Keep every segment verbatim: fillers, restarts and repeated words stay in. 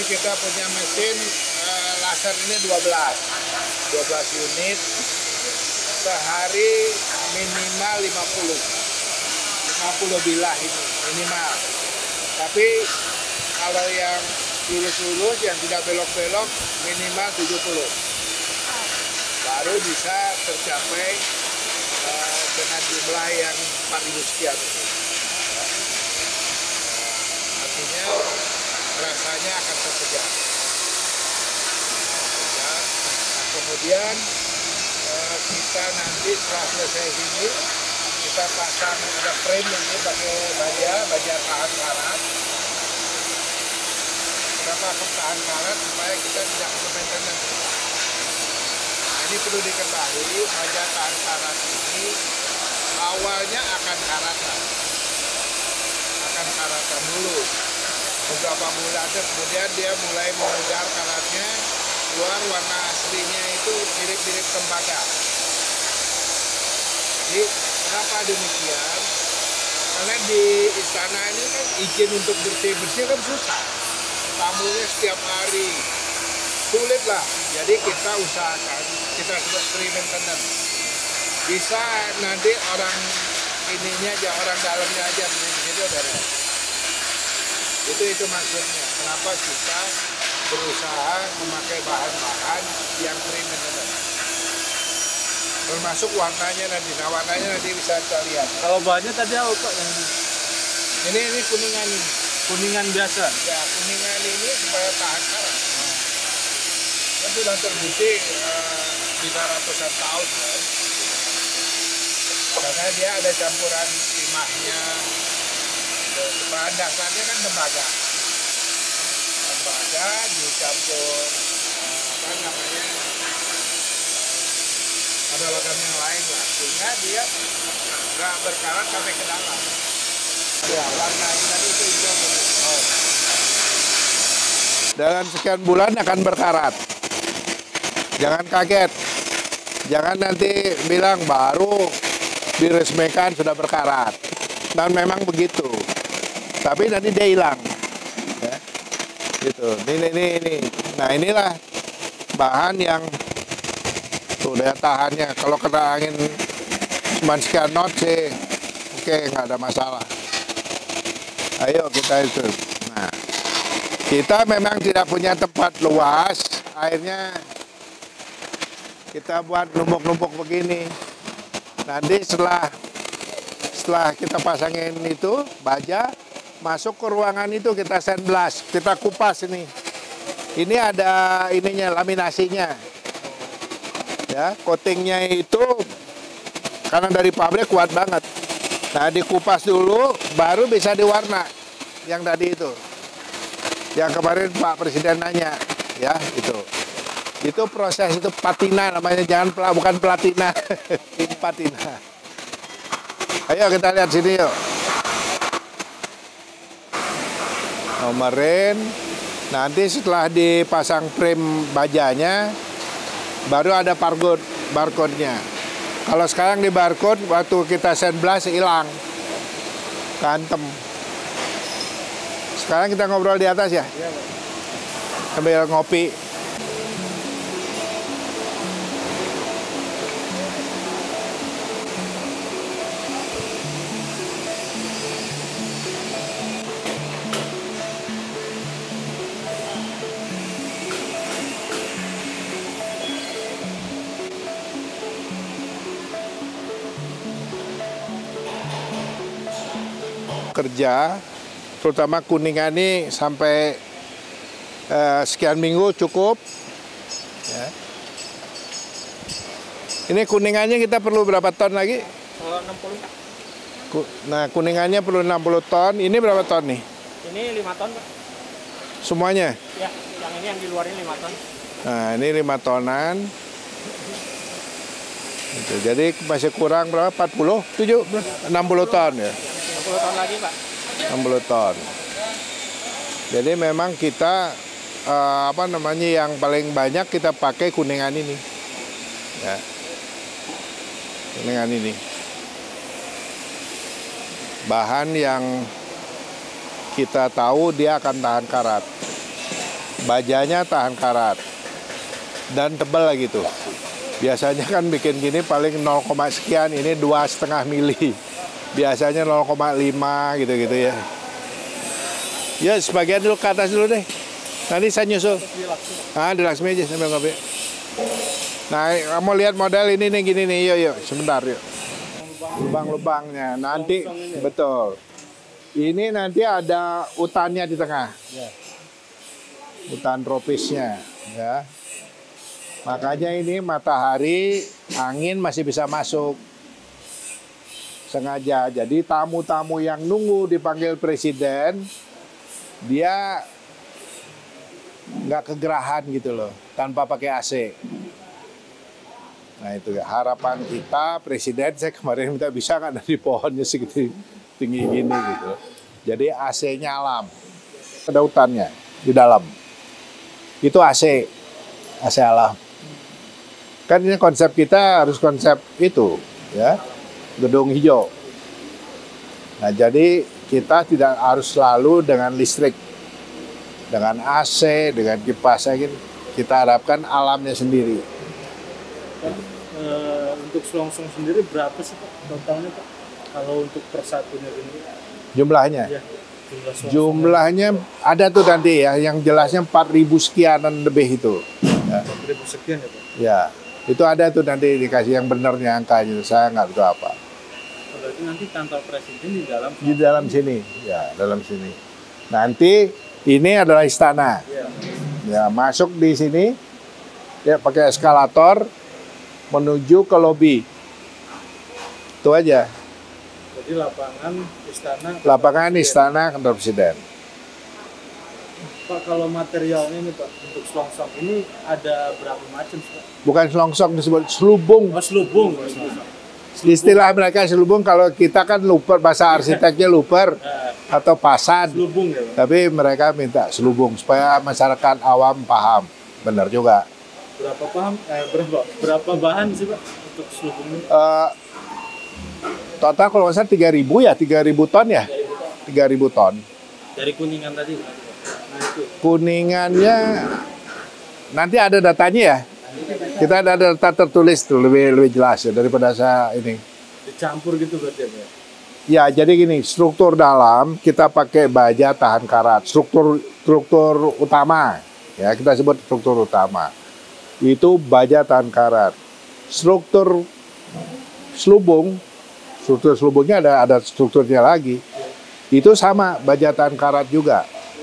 kita punya mesin uh, laser ini dua belas unit, sehari minimal lima puluh bilah ini minimal. Tapi kalau yang lurus-lurus yang tidak belok-belok minimal tujuh puluh, baru bisa tercapai uh, dengan jumlah yang empat ribu sekian. Artinya rasanya akan terkejar. Ya. Nah, kemudian uh, kita nanti setelah selesai ini kita pasang ada frame ini pakai baja, baja tahan karat. Kenapa tahan karat? Supaya kita tidak perlu maintenance. Nah, ini perlu diketahui, baja tahan karat ini awalnya akan karatan, akan karatan dulu. Beberapa bulan kemudian dia mulai mengejar karatnya, keluar warna aslinya itu mirip-mirip tembaga. Jadi kenapa demikian? Karena di istana ini kan izin untuk bersih-bersih kan susah. Tamunya setiap hari, sulit lah. Jadi kita usahakan, kita sebut free maintenance. Bisa nanti orang ininya aja, orang dalamnya aja begitu dari. Itu itu maksudnya. Kenapa kita berusaha memakai bahan-bahan yang free maintenance. Termasuk warnanya nanti. Nah, warnanya nanti bisa kita lihat. Kalau bahannya tadi apa Pak? Yang ini ini kuningan ini. Kuningan biasa. Ya, kuningan ini supaya tahan karat. Hmm. Kan sudah terbukti uh, bisa ratusan tahun kan. Karena dia ada campuran timahnya. Bahan dasarnya kan tembaga. Tembaga dicampur uh, apa namanya? Ada logam yang lain lah, sehingga dia nggak berkarat sampai ke dalam. Ya, warnanya tadi itu hijau. Oh. Dalam sekian bulan akan berkarat. Jangan kaget. Jangan nanti bilang baru diresmikan sudah berkarat. Dan memang begitu. Tapi nanti dia hilang. Ya. Gitu. Ini, ini, ini. Nah, inilah bahan yang tuh daya tahannya. Kalau kena angin cuma sekian knot sih, oke, nggak ada masalah. Ayo kita itu. Nah, kita memang tidak punya tempat luas, akhirnya kita buat numpuk-numpuk begini. Nanti setelah setelah kita pasangin itu baja, masuk ke ruangan itu kita sandblast, kita kupas ini. Ini ada ininya, laminasinya. Ya, coatingnya itu karena dari pabrik kuat banget. Nah, dikupas dulu, baru bisa diwarna yang tadi itu. Yang kemarin Pak Presiden nanya, ya itu. Itu proses itu patina namanya, jangan pela, bukan platina, ini patina. Ayo kita lihat sini yuk. Nomerin, nanti setelah dipasang frame bajanya, baru ada barcode, barcode-nya. Kalau sekarang di barcode, waktu kita sandblast hilang. Kantem. Sekarang kita ngobrol di atas ya? Iya, Pak. Sambil ngopi. Kerja, terutama kuningan ini sampai uh, sekian minggu cukup. Ya. Ini kuningannya kita perlu berapa ton lagi? enam puluh. Nah, kuningannya perlu enam puluh ton. Ini berapa ton nih? Ini lima ton, Pak. Semuanya? Ya, yang ini yang di luar ini lima ton. Nah, ini lima tonan. Gitu. Jadi masih kurang berapa? empat puluh? tujuh? enam puluh ton ya? enam puluh ton lagi, Pak. enam puluh ton. Jadi memang kita uh, apa namanya yang paling banyak kita pakai kuningan ini. Ya. Kuningan ini. Bahan yang kita tahu dia akan tahan karat. Bajanya tahan karat dan tebal gitu. Biasanya kan bikin gini paling nol, sekian, ini dua setengah mili. Biasanya nol koma lima gitu-gitu ya. Ya sebagian dulu ke atas dulu deh. Nanti saya nyusul. Ah di Laksmi aja sambil ngopi. Nah kamu lihat model ini nih gini nih, yuk yuk sebentar yuk. Lubang-lubangnya nanti betul. Ini nanti ada hutannya di tengah. Hutan tropisnya ya. Makanya ini matahari, angin masih bisa masuk. Sengaja. Jadi tamu-tamu yang nunggu dipanggil presiden, dia nggak kegerahan gitu loh, tanpa pakai A C. Nah itu harapan kita, presiden saya kemarin minta bisa nggak dari pohonnya segitu tinggi gini gitu. Jadi A C-nya alam. Ada hutannya di dalam. Itu A C, A C alam. Kan ini konsep kita harus konsep itu, ya, gedung hijau. Nah, jadi kita tidak harus selalu dengan listrik, dengan A C, dengan kipas, kita harapkan alamnya sendiri. Pak, e, untuk selongsong sendiri berapa sih Pak totalnya Pak? Kalau untuk per satunya ini? Jumlahnya? Ya, jumlah Jumlahnya ada tuh nanti ya, yang jelasnya empat ribu sekianan lebih itu. Ya. empat ribu sekian ya Pak? Ya. Itu ada tuh nanti dikasih yang benarnya angkanya, saya nggak tahu apa. Berarti nanti kantor presiden di dalam? Di dalam sini, ya dalam sini. Nanti ini adalah istana. Ya, Ya masuk di sini, ya pakai eskalator menuju ke lobi. Itu aja. jadi lapangan istana? Lapangan istana kantor presiden. Pak, kalau materialnya nih Pak, untuk selongsong ini ada berapa macam Pak? Bukan selongsong, disebut selubung. Oh, selubung. Oh, selubung. Istilah mereka selubung, kalau kita kan luper, bahasa arsiteknya luper Nah, atau pasan. selubung ya Pak? Tapi mereka minta selubung supaya masyarakat awam paham. Benar juga. Berapa paham? Eh, berapa, berapa bahan sih Pak untuk selubung ini? Uh, total kalau nggak salah tiga ribu ya, tiga ribu ton ya? tiga ribu ton. Dari Kuningan tadi Pak? Nah itu. Kuningannya nanti ada datanya ya. Kita ada data tertulis tuh lebih lebih jelas ya daripada saya ini. Dicampur gitu berarti ya Pak? Ya jadi gini, struktur dalam kita pakai baja tahan karat. Struktur struktur utama ya kita sebut struktur utama. Itu baja tahan karat. Struktur selubung, struktur selubungnya ada ada strukturnya lagi. Itu sama baja tahan karat juga.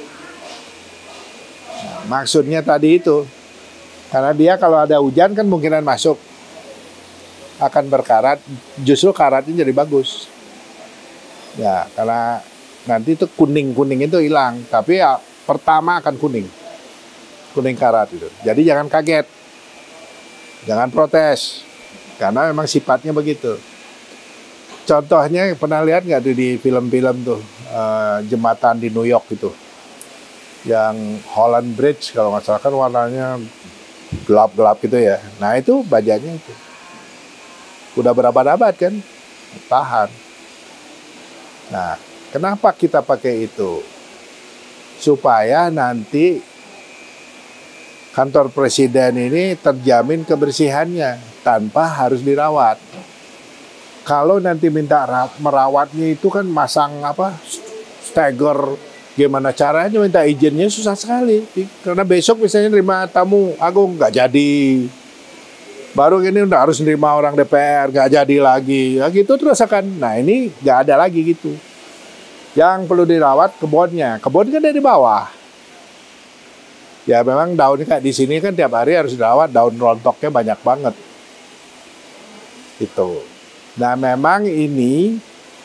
Nah, maksudnya tadi itu, karena dia kalau ada hujan kan kemungkinan masuk akan berkarat, justru karatnya jadi bagus. Ya, karena nanti itu kuning-kuning itu hilang, tapi ya pertama akan kuning, kuning karat itu. Jadi jangan kaget, jangan protes, karena memang sifatnya begitu. Contohnya pernah lihat nggak tuh di film-film tuh uh, jembatan di New York itu, yang Holland Bridge kalau nggak salah kan warnanya gelap-gelap gitu ya. Nah itu bajanya itu udah berabad-abad kan tahan. Nah kenapa kita pakai itu? Supaya nanti kantor presiden ini terjamin kebersihannya tanpa harus dirawat. Kalau nanti minta merawatnya itu kan masang apa steger, gimana caranya minta izinnya susah sekali. Karena besok misalnya nerima tamu agung nggak jadi. Baru ini udah harus nerima orang D P R, nggak jadi lagi. Ya gitu terus akan. Nah ini nggak ada lagi gitu. Yang perlu dirawat kebunnya. Kebun kan dari bawah. Ya memang daunnya kayak di sini kan tiap hari harus dirawat. Daun rontoknya banyak banget. Itu. Nah memang ini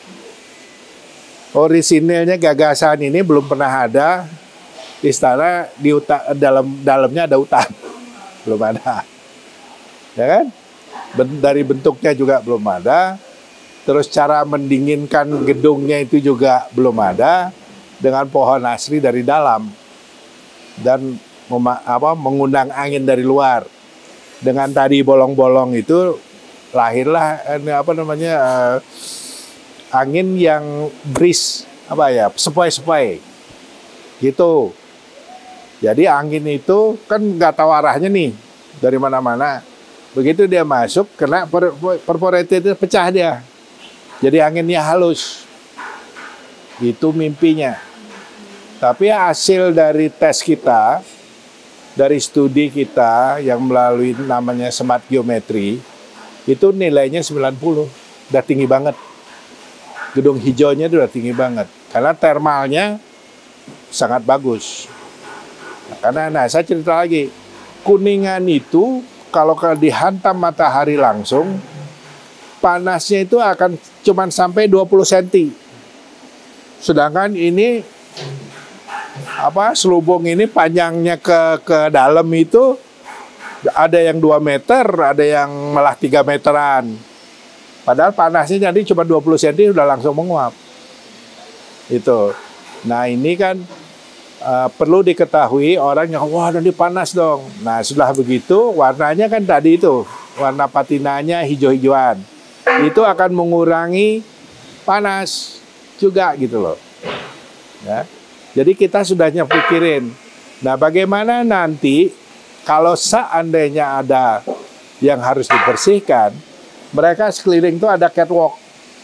orisinilnya gagasan ini belum pernah ada istana di uta, dalam dalamnya ada hutan, belum ada, ya kan? Ben, dari bentuknya juga belum ada, terus cara mendinginkan gedungnya itu juga belum ada dengan pohon asli dari dalam dan mema, apa, mengundang angin dari luar. Dengan tadi bolong-bolong itu lahirlah ini apa namanya uh, angin yang breeze apa ya sepoi-sepoi gitu. Jadi angin itu kan nggak tahu arahnya nih dari mana-mana. Begitu dia masuk, kena per, perforated itu pecah dia. Jadi anginnya halus. Itu mimpinya. Tapi hasil dari tes kita, dari studi kita yang melalui namanya smart geometry, itu nilainya sembilan puluh. Udah tinggi banget. Gedung hijaunya itu udah tinggi banget. Karena termalnya sangat bagus. Nah, karena nah saya cerita lagi, Kuningan itu kalau dihantam matahari langsung, panasnya itu akan cuman sampai dua puluh sentimeter. Sedangkan ini apa selubung ini panjangnya ke ke dalam itu ada yang dua meter, ada yang malah tiga meteran. Padahal panasnya jadi cuma dua puluh sentimeter udah langsung menguap. Itu. Nah, ini kan Uh, perlu diketahui orang yang wah nanti panas dong. Nah setelah begitu warnanya kan tadi itu warna patinanya hijau-hijauan, itu akan mengurangi panas juga gitu loh. Ya. Jadi kita sudah nyepikirin. Nah bagaimana nanti kalau seandainya ada yang harus dibersihkan, mereka sekeliling itu ada catwalk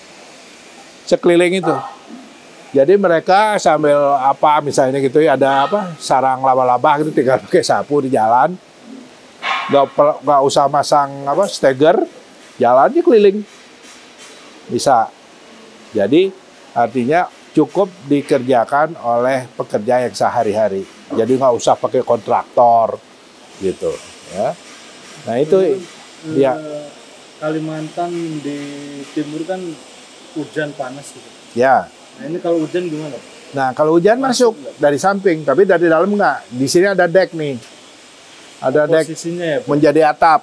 sekeliling itu. Jadi mereka sambil apa misalnya gitu ya ada apa sarang laba-laba gitu tinggal pakai sapu di jalan, nggak nggak usah masang apa steger, jalannya keliling bisa. Jadi artinya cukup dikerjakan oleh pekerja yang sehari-hari. Jadi nggak usah pakai kontraktor gitu ya. Nah itu eh, ya Kalimantan di timur kan hujan panas gitu. ya. Nah ini kalau hujan gimana? Nah kalau hujan masuk, masuk dari samping, tapi dari dalam enggak. Di sini ada deck nih, ada deck ya, menjadi atap.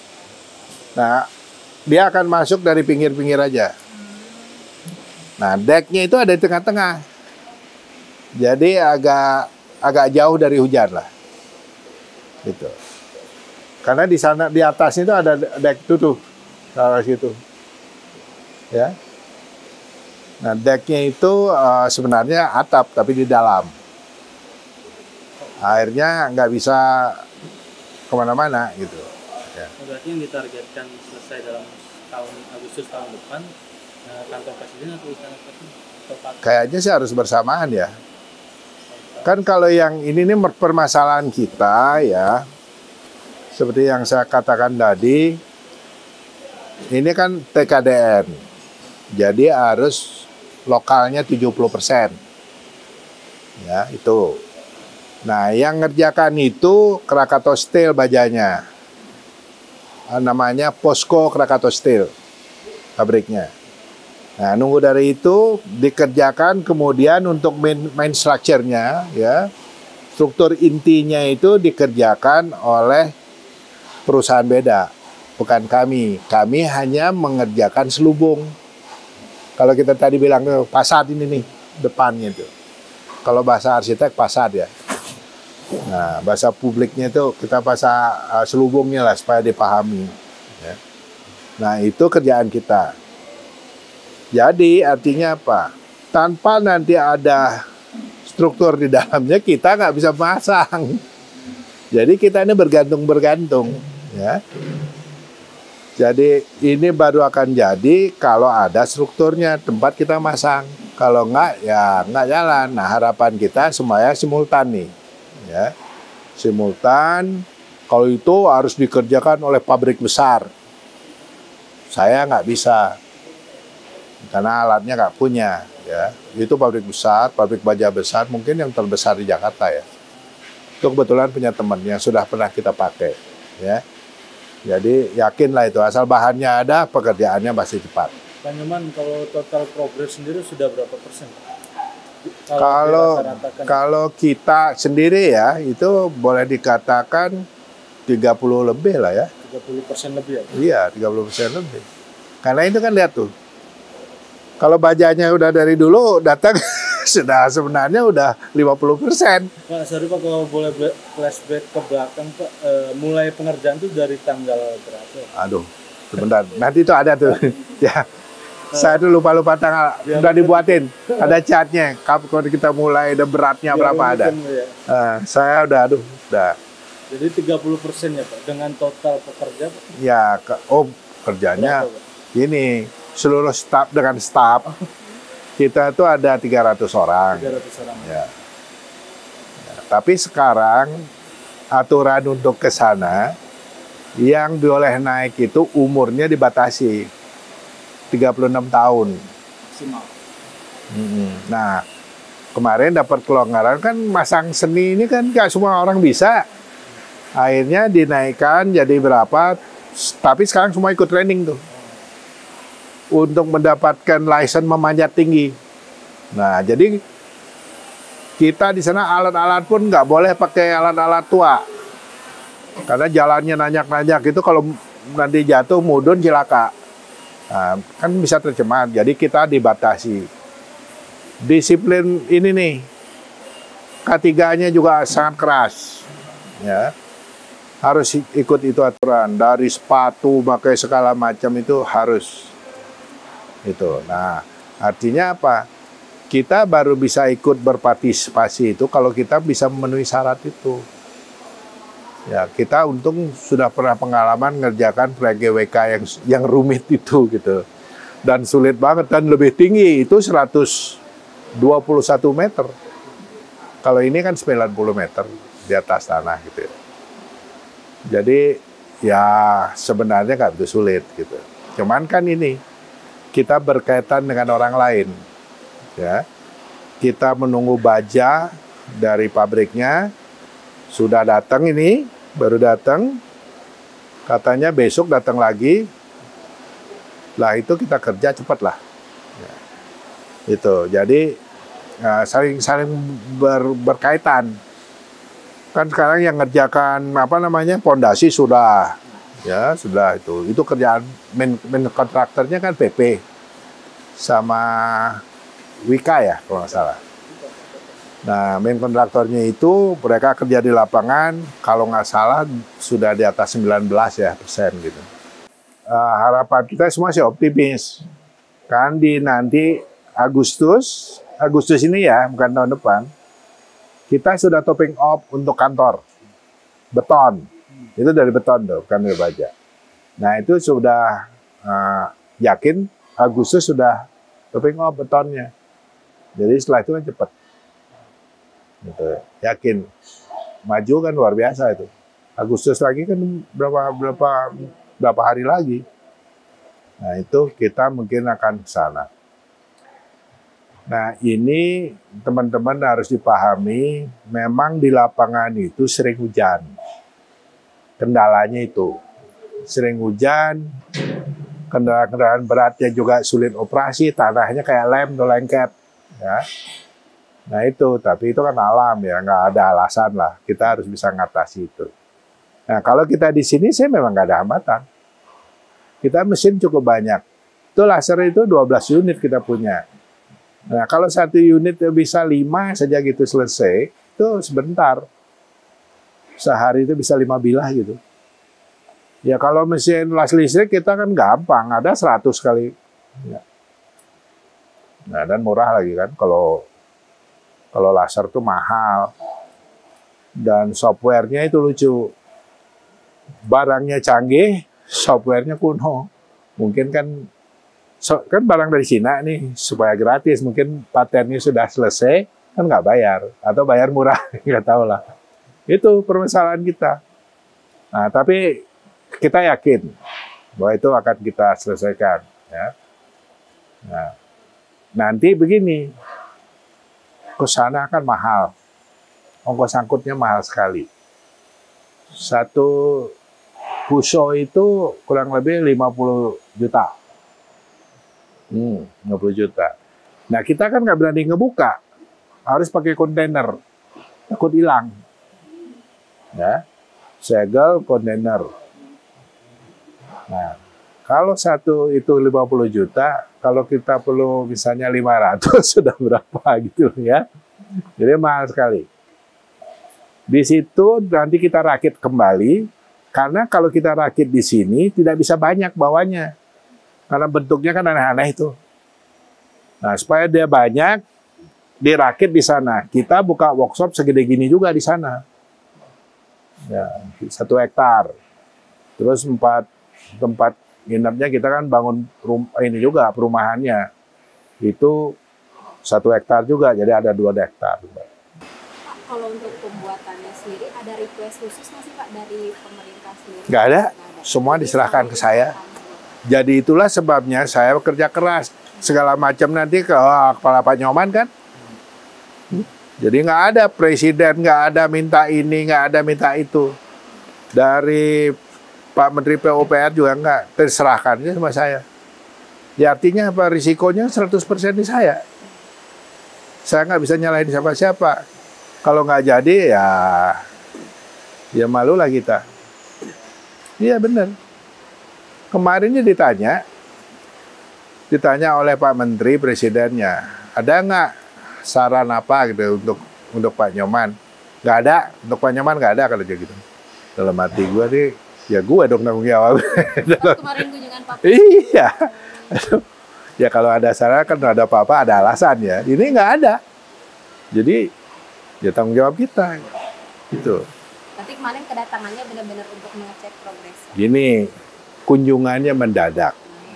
Nah dia akan masuk dari pinggir-pinggir aja. Nah decknya itu ada di tengah-tengah, jadi agak agak jauh dari hujan lah, gitu. Karena di sana di atasnya itu ada deck itu tuh, dari situ, ya. Nah, decknya itu uh, sebenarnya atap, tapi di dalam. Airnya nggak bisa kemana-mana, gitu. Ya. Berarti yang ditargetkan selesai dalam tahun Agustus tahun depan, nah, kantor presiden atau istana presiden? Kayaknya sih harus bersamaan ya. Kan kalau yang ini nih permasalahan kita ya, seperti yang saya katakan tadi, ini kan T K D N. Jadi harus lokalnya tujuh puluh persen. Ya, itu. Nah, yang ngerjakan itu Krakatau Steel bajanya. Namanya Posko Krakatau Steel pabriknya. Nah, nunggu dari itu dikerjakan kemudian untuk main, main structure-nya ya. Struktur intinya itu dikerjakan oleh perusahaan beda, bukan kami. Kami hanya mengerjakan selubung. Kalau kita tadi bilang fasad ini nih, depannya itu. Kalau bahasa arsitek fasad ya. Nah, bahasa publiknya itu kita bahasa uh, selubungnya lah supaya dipahami. Ya. Nah, itu kerjaan kita. Jadi artinya apa? Tanpa nanti ada struktur di dalamnya, kita nggak bisa pasang. Jadi kita ini bergantung-bergantung. Ya. Jadi ini baru akan jadi kalau ada strukturnya tempat kita masang. Kalau enggak ya enggak jalan. Nah harapan kita semuanya simultan nih, ya simultan. Kalau itu harus dikerjakan oleh pabrik besar, saya nggak bisa karena alatnya nggak punya. Ya itu pabrik besar, pabrik baja besar mungkin yang terbesar di Jakarta ya. Itu kebetulan punya teman yang sudah pernah kita pakai, ya. Jadi yakinlah itu asal bahannya ada, pekerjaannya pasti cepat. Pak Nyoman, kalau total progres sendiri sudah berapa persen? Kalau kalau kita sendiri ya itu boleh dikatakan tiga puluh lebih lah ya. tiga puluh persen lebih ya? Iya, tiga puluh persen lebih. Karena itu kan lihat tuh. Kalau bajanya udah dari dulu datang sudah sebenarnya udah lima puluh persen. Pak, sorry Pak, kalau boleh flashback ke belakang Pak, e, mulai pengerjaan itu dari tanggal berapa? Aduh, sebentar. Nanti itu ada tuh. Ya. Saya tuh lupa-lupa tanggal. Udah dibuatin. Ada catnya. Kalau kita mulai ada beratnya berapa ada. Ya. Uh, saya udah, aduh, udah. Jadi tiga puluh persen ya Pak, dengan total pekerja Pak? Ya, ke, oh kerjanya Berapa, Pak? ini seluruh staf dengan staf kita tuh ada tiga ratus orang. tiga ratus orang. Ya. Ya, tapi sekarang aturan untuk ke sana yang boleh naik itu umurnya dibatasi tiga puluh enam tahun. Maksimal. Hmm. Nah, kemarin dapat kelonggaran kan masang seni ini kan nggak semua orang bisa. Akhirnya dinaikkan jadi berapa, tapi sekarang semua ikut training tuh. Untuk mendapatkan license memanjat tinggi. Nah, jadi kita di sana alat-alat pun nggak boleh pakai alat-alat tua. Karena jalannya nanjak-nanjak itu kalau nanti jatuh mudun cilaka. Nah, kan bisa tercemar, jadi kita dibatasi. Disiplin ini nih, K tiga-nya juga sangat keras. Ya. Harus ikut itu aturan, dari sepatu, pakai segala macam itu harus. Itu. Nah, artinya apa? Kita baru bisa ikut berpartisipasi itu kalau kita bisa memenuhi syarat itu. Ya, kita untung sudah pernah pengalaman ngerjakan proyek G W K yang yang rumit itu gitu. Dan sulit banget dan lebih tinggi itu seratus dua puluh satu meter. Kalau ini kan sembilan puluh meter di atas tanah gitu ya. Jadi ya sebenarnya nggak begitu sulit gitu. Cuman kan ini kita berkaitan dengan orang lain, ya. Kita menunggu baja dari pabriknya sudah datang ini, baru datang. Katanya besok datang lagi. Lah itu kita kerja cepat lah. Ya. Itu. Jadi ya, saling saling ber, berkaitan. Kan sekarang yang ngerjakan apa namanya pondasi sudah, ya sudah itu. Itu kerjaan main, main kontraktornya kan P P sama Wika ya kalau nggak salah. Nah main kontraktornya itu mereka kerja di lapangan kalau nggak salah sudah di atas sembilan belas ya persen gitu. Uh, harapan kita semua sih optimis. Kan di nanti Agustus, Agustus ini ya bukan tahun depan. Kita sudah topping off untuk kantor, beton. Itu dari beton tuh, bukan dari baja. Nah itu sudah uh, yakin Agustus sudah topping off betonnya. Jadi setelah itu kan cepat. Gitu, yakin. Maju kan luar biasa itu. Agustus lagi kan berapa berapa berapa hari lagi. Nah itu kita mungkin akan ke sana. Nah ini teman-teman harus dipahami, memang di lapangan itu sering hujan. Kendalanya itu, sering hujan, kendaraan-kendaraan beratnya juga sulit operasi, tanahnya kayak lem atau lengket. Ya. Nah itu, tapi itu kan alam ya, nggak ada alasan lah, kita harus bisa ngatasi itu. Nah kalau kita di sini, saya memang nggak ada hambatan. Kita mesin cukup banyak. Itu laser itu dua belas unit kita punya. Nah, kalau satu unit bisa lima saja gitu selesai, itu sebentar. Sehari itu bisa lima bilah gitu. Ya kalau mesin las listrik kita kan gampang, ada seratus kali. Ya. Nah, dan murah lagi kan, kalau kalau laser itu mahal. Dan softwarenya itu lucu. Barangnya canggih, softwarenya kuno. Mungkin kan So, kan barang dari Cina nih, supaya gratis, mungkin patennya sudah selesai, kan nggak bayar, atau bayar murah, nggak tahu lah. Itu permasalahan kita. Nah, tapi kita yakin bahwa itu akan kita selesaikan. Ya. Nah, nanti begini, ke sana kan mahal, ongkos angkutnya mahal sekali. Satu puso itu kurang lebih lima puluh juta. Hmm, lima puluh juta. Nah, kita kan nggak berani ngebuka. Harus pakai kontainer. Takut hilang. Ya. Segel kontainer. Nah, kalau satu itu lima puluh juta, kalau kita perlu misalnya lima ratus, sudah berapa gitu ya. Jadi mahal sekali. Di situ nanti kita rakit kembali, karena kalau kita rakit di sini, tidak bisa banyak bawahnya. Karena bentuknya kan aneh-aneh itu. Nah, supaya dia banyak, dirakit di sana. Kita buka workshop segede gini juga di sana. Ya, satu hektar. Terus empat tempat nginapnya kita kan bangun rum, ini juga perumahannya. Itu satu hektar juga, jadi ada dua hektar. Pak, kalau untuk pembuatannya sendiri ada request khusus nggak sih Pak dari pemerintah sendiri? Nggak ada, semua diserahkan ke saya. Jadi itulah sebabnya saya bekerja keras. Segala macam nanti ke oh, kepala Pak Nyoman kan. Jadi nggak ada presiden, nggak ada minta ini, nggak ada minta itu. Dari Pak Menteri P U P R juga nggak, terserahkan sama saya. Ya artinya apa? Risikonya seratus persen di saya. Saya nggak bisa nyalahin siapa-siapa. Kalau nggak jadi ya, ya malulah kita. Iya benar. Kemarinnya ditanya, ditanya oleh Pak Menteri Presidennya, ada nggak saran apa gitu untuk untuk Pak Nyoman? Nggak ada, untuk Pak Nyoman nggak ada kalau gitu. Dalam hati gue nih, ya gue dong tanggung jawab. Kemarin kunjungan Pak. Iya. Ya kalau ada saran kan ada apa-apa, ada alasan ya. Ini nggak ada. Jadi ya tanggung jawab kita. Gitu. Tapi kemarin kedatangannya benar-benar untuk mengecek progres. Gini, kunjungannya mendadak.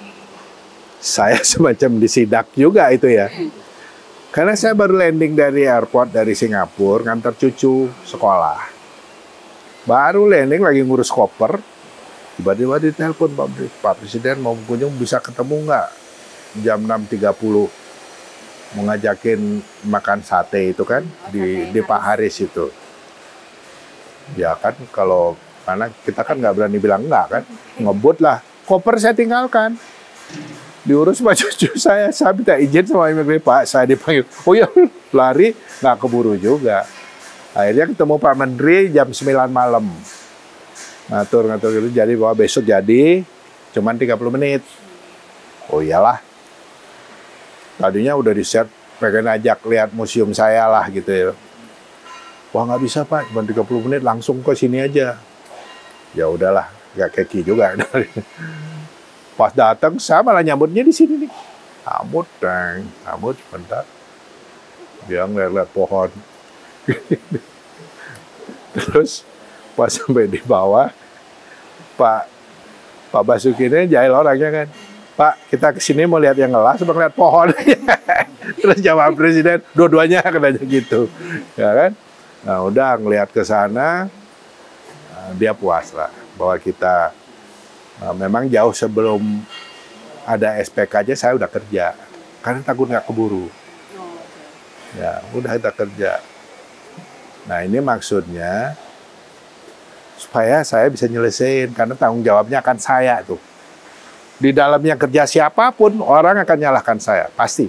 Saya semacam disidak juga itu ya. Karena saya baru landing dari airport dari Singapura, ngantar cucu sekolah. Baru landing lagi ngurus koper, tiba-tiba ditelepon Pak, Pak Presiden mau kunjung bisa ketemu nggak? Jam enam tiga puluh. Mau ngajakin makan sate itu kan, di, di Pak Haris itu. Ya kan kalau karena kita kan nggak berani bilang enggak kan, ngebut lah. Koper saya tinggalkan, diurus sama cucu saya. Saya minta izin sama imigran Pak, saya dipanggil. Oh ya lari, nggak keburu juga. Akhirnya ketemu Pak Menteri jam sembilan malam. Ngatur-ngatur gitu, jadi bahwa besok jadi, cuman tiga puluh menit. Oh iyalah. Tadinya udah di-set, pengen ajak lihat museum saya lah gitu ya. Wah nggak bisa Pak, cuma tiga puluh menit langsung ke sini aja. Ya udahlah, nggak keki juga. Pas datang, saya malah nyambutnya di sini nih. Sambut, deng, sambut sebentar. Dia ngeliat-liat pohon. Terus pas sampai di bawah, Pak Pak Basuki ini jahil orangnya kan. Pak, kita kesini mau lihat yang ngelas, mau lihat pohon. Terus jawab Presiden, dua-duanya katanya gitu, ya kan? Nah, udah ngelihat ke sana, dia puas lah bahwa kita uh, memang jauh sebelum ada S P K aja saya udah kerja, karena takut nggak keburu. Ya, udah kita kerja. Nah, ini maksudnya supaya saya bisa nyelesain, karena tanggung jawabnya akan saya tuh. Di dalamnya kerja siapapun, orang akan nyalahkan saya, pasti.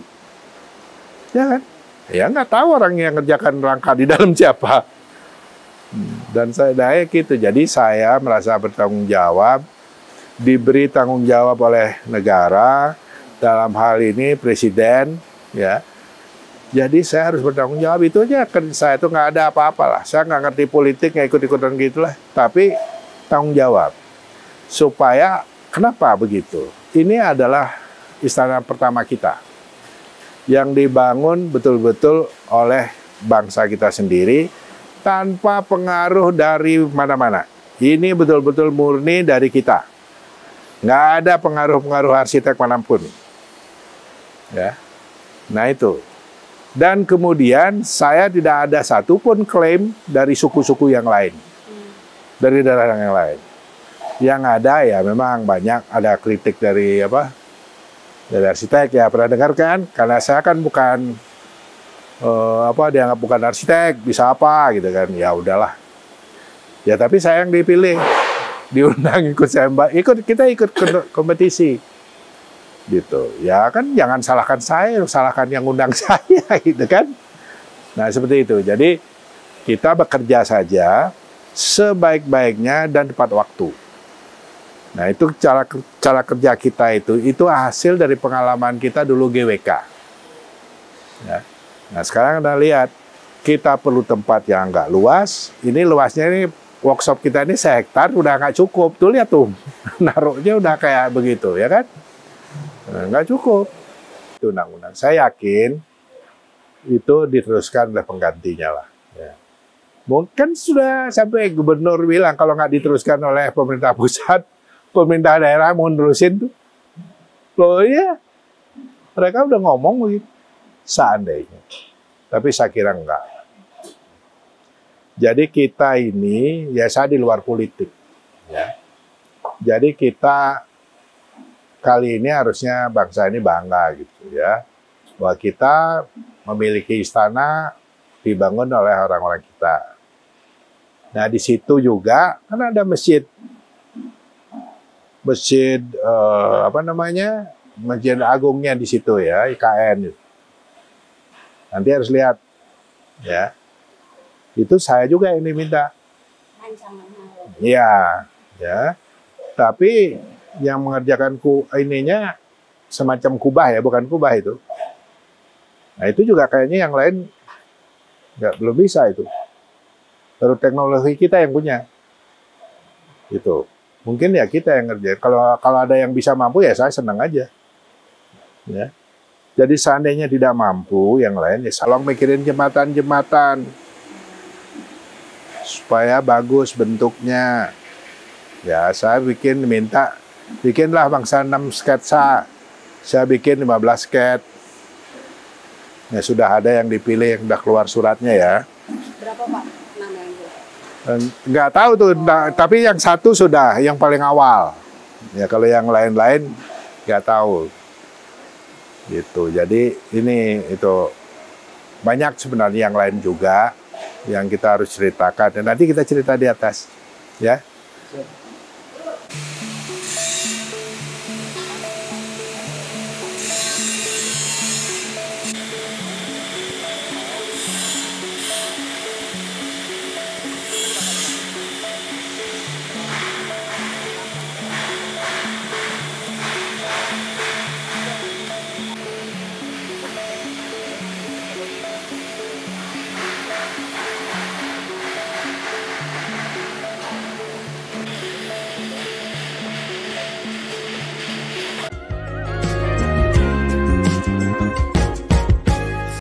Ya kan? Ya nggak tahu orang yang ngerjakan rangka di dalam siapa. Dan saya dayak gitu. Jadi saya merasa bertanggung jawab, diberi tanggung jawab oleh negara, dalam hal ini Presiden, ya. Jadi saya harus bertanggung jawab, itu aja. Saya itu nggak ada apa-apa lah. Saya nggak ngerti politik, nggak ikut-ikutan gitulah. Tapi tanggung jawab. Supaya, kenapa begitu? Ini adalah istana pertama kita. Yang dibangun betul-betul oleh bangsa kita sendiri, tanpa pengaruh dari mana-mana. Ini betul-betul murni dari kita. Nggak ada pengaruh-pengaruh arsitek manapun. Ya. Nah itu. Dan kemudian saya tidak ada satupun klaim dari suku-suku yang lain. Dari daerah yang lain. Yang ada ya memang banyak ada kritik dari apa? Dari arsitek ya pernah dengar kan? Karena saya kan bukan uh, apa dianggap bukan arsitek, bisa apa gitu kan. Ya udahlah. Ya tapi saya yang dipilih. Diundang ikut saya, ikut kita ikut kompetisi. Gitu. Ya kan jangan salahkan saya, salahkan yang undang saya gitu kan. Nah, seperti itu. Jadi kita bekerja saja sebaik-baiknya dan tepat waktu. Nah, itu cara cara kerja kita itu itu hasil dari pengalaman kita dulu G W K. Ya. Nah, sekarang Anda lihat kita perlu tempat yang enggak luas. Ini luasnya ini workshop kita ini sehektar udah nggak cukup. Tuh lihat tuh. Naruhnya udah kayak begitu, ya kan? Nggak cukup. Itu undang-undang. Saya yakin itu diteruskan oleh penggantinya lah. Ya. Mungkin sudah sampai gubernur bilang kalau nggak diteruskan oleh pemerintah pusat, pemerintah daerah mau nerusin tuh. Loh iya, mereka udah ngomong begitu. Seandainya. Tapi saya kira enggak. Jadi kita ini, ya saya di luar politik. Ya. Jadi kita kali ini harusnya bangsa ini bangga gitu ya. Bahwa kita memiliki istana dibangun oleh orang-orang kita. Nah di situ juga kan ada masjid. Masjid eh, apa namanya? Masjid Agungnya di situ ya, I K N. Nanti harus lihat ya. Itu saya juga yang diminta. Iya, ya. Tapi yang mengerjakan ku ininya semacam kubah ya, bukan kubah itu. Nah itu juga kayaknya yang lain nggak belum bisa itu. Baru teknologi kita yang punya. Gitu. Mungkin ya kita yang ngerjain. Kalau kalau ada yang bisa mampu ya saya senang aja. Ya. Jadi seandainya tidak mampu yang lain ya tolong mikirin jembatan-jembatan. Supaya bagus bentuknya. Ya, saya bikin minta, bikinlah bangsa enam sketsa. Saya bikin lima belas sket. Ya, sudah ada yang dipilih, yang sudah keluar suratnya ya. Berapa Pak nama yang itu? Nggak tahu tuh, nah, tapi yang satu sudah, yang paling awal. Ya, kalau yang lain-lain nggak tahu. Gitu, jadi ini itu banyak sebenarnya yang lain juga yang kita harus ceritakan dan nanti kita cerita di atas ya.